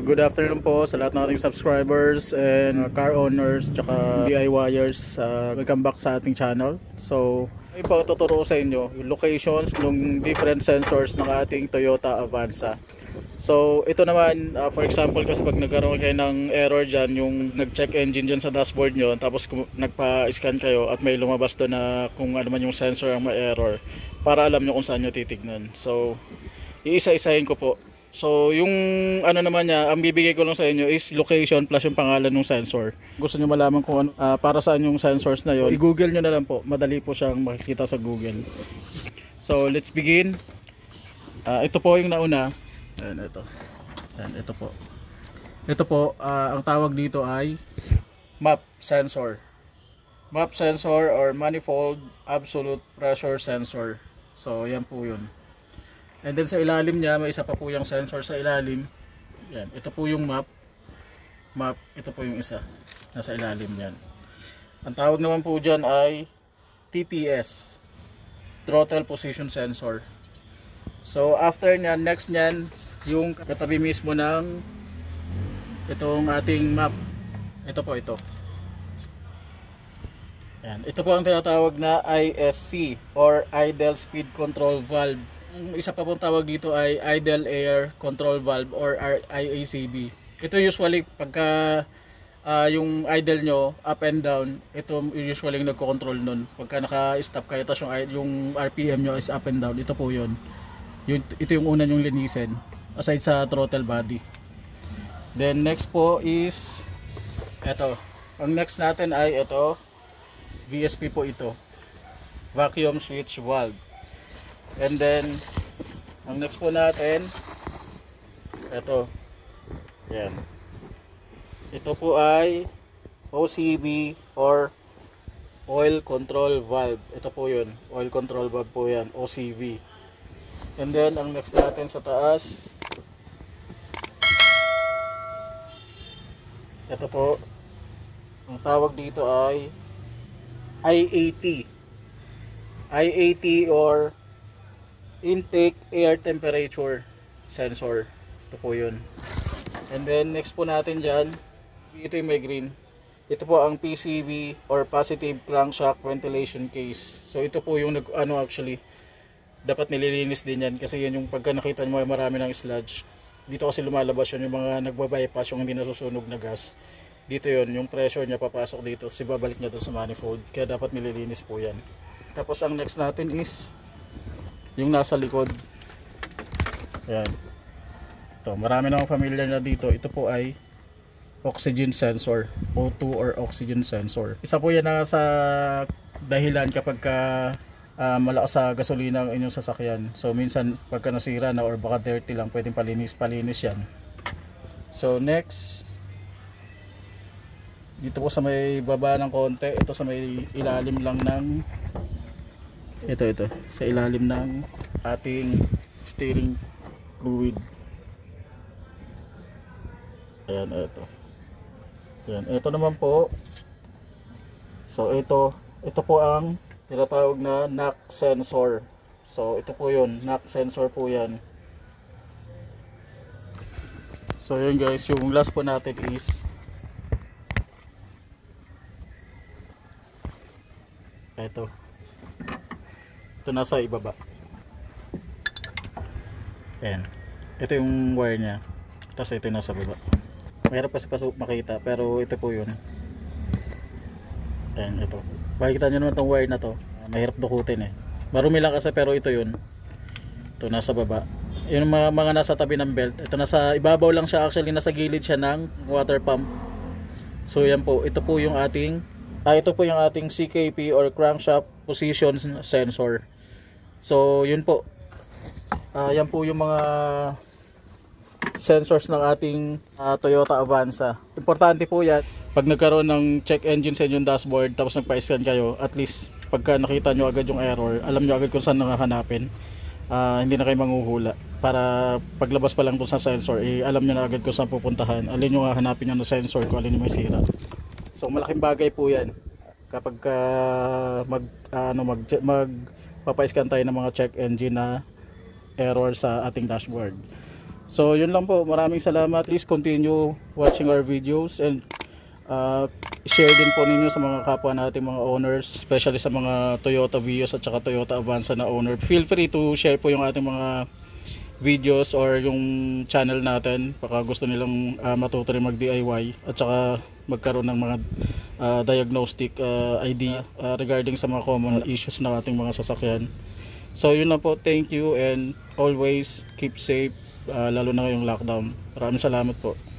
Good afternoon po sa lahat ng ating subscribers and car owners tsaka DIYers. Welcome back sa ating channel. So, may pagtuturo sa inyo yung locations ng different sensors ng ating Toyota Avanza. So, ito naman, for example, kasi pag nagkaroon kayo ng error dyan, yung nag-check engine dyan sa dashboard nyo, tapos nagpa-scan kayo at may lumabas doon na kung ano man yung sensor ang may error, para alam nyo kung saan nyo titignan. So, iisa-isahin ko po. So, yung ano naman niya, ang bibigay ko lang sa inyo is location plus yung pangalan ng sensor. Gusto niyo malaman kung ano, para saan yung sensors na yon, i-google nyo na lang po. Madali po siyang makikita sa Google. So, let's begin. Ito po yung nauna. Ayan, ito. Ayan, ito po. Ito po, ang tawag dito ay map sensor. Map sensor or manifold absolute pressure sensor. So, yan po yun. And then sa ilalim niya, may isa pa po yung sensor sa ilalim. Yan, ito po yung map. Map, ito po yung isa. Nasa ilalim yan. Ang tawag naman po dyan ay TPS, Throttle Position Sensor. So after nyan, next nyan, yung katabi mismo ng itong ating map. Ito po ito. Yan, ito po ang tinatawag na ISC or Idle Speed Control Valve. Isa pa pong tawag dito ay Idle Air Control Valve or IACV. Ito usually pagka yung idle nyo up and down, ito usually yung nagko-control nun. Pagka naka-stop kayo tapos yung RPM nyo is up and down, ito po yun. Ito yung una nyong linisin aside sa throttle body. Then next po is ito. Ang next natin ay ito, VSP po ito, Vacuum Switch Valve. And then ang next po natin ito, yan, ito po ay OCV or Oil Control Valve. Ito po yun, Oil Control Valve po yan, OCV. And then ang next natin sa taas, ito po, ang tawag dito ay IAT. IAT or Intake Air Temperature Sensor. Ito po yun. And then next po natin dyan, ito yung may green. Ito po ang PCV or Positive Crankshaft Ventilation Case. So ito po yung actually dapat nililinis din yan, kasi yun yung pagka nakita nyo marami ng sludge. Dito kasi lumalabas yun, yung mga nagbabypass, yung hindi nasusunog na gas. Dito yun, yung pressure niya papasok dito, kasi babalik niya doon sa manifold. Kaya dapat nililinis po yan. Tapos ang next natin is yung nasa likod. Ayan. Ito, marami namang familiar na dito. Ito po ay oxygen sensor, O2 or oxygen sensor. Isa po yan na sa dahilan kapag malakas sa gasolina ang inyong sasakyan. So minsan pagka nasira na or baka dirty lang, pwedeng palinis yan. So next, dito po sa may baba ng konti, ito sa may ilalim lang ng ito sa ilalim ng ating steering fluid. Ayan, ito naman po. So ito po ang tinatawag na knock sensor. So ito po yun, knock sensor po yan. So yun guys, yung last po natin is ito nasa ibaba. Ayan, ito yung wire nya, tapos ito yung nasa baba. Mahirap kasi makita, pero ito po yun. Ayan, ito, makikita nyo naman itong wire na to. Mahirap dukutin marumi lang kasi, pero ito yun. Ito nasa baba. Yung mga nasa tabi ng belt, ito nasa ibabaw lang siya, actually nasa gilid siya ng water pump. So yan po, ito po yung ating CKP or Crankshaft Position Sensor. So yun po, yan po yung mga sensors ng ating Toyota Avanza. Importante po yan pag nagkaroon ng check engine sa inyong dashboard, tapos nagpa-scan kayo, at least pagka nakita nyo agad yung error, alam nyo agad kung saan nakahanapin. Hindi na kayo manghuhula, para paglabas pa lang dun sa sensor, alam nyo na agad kung saan pupuntahan, alin yung hahanapin nyo na sensor, kung alin yung may sira. So malaking bagay po yan kapag magpapa-scan tayo ng mga check engine na error sa ating dashboard. So yun lang po, maraming salamat. Please continue watching our videos and share din po ninyo sa mga kapwa nating mga owners, especially sa mga Toyota Vios at saka Toyota Avanza na owner. Feel free to share po yung ating mga videos or yung channel natin, baka gusto nilang matuto rin mag DIY at saka magkaroon ng mga diagnostic idea regarding sa mga common issues ng ating mga sasakyan. So yun na po, thank you and always keep safe, lalo na ngayong lockdown. Maraming salamat po.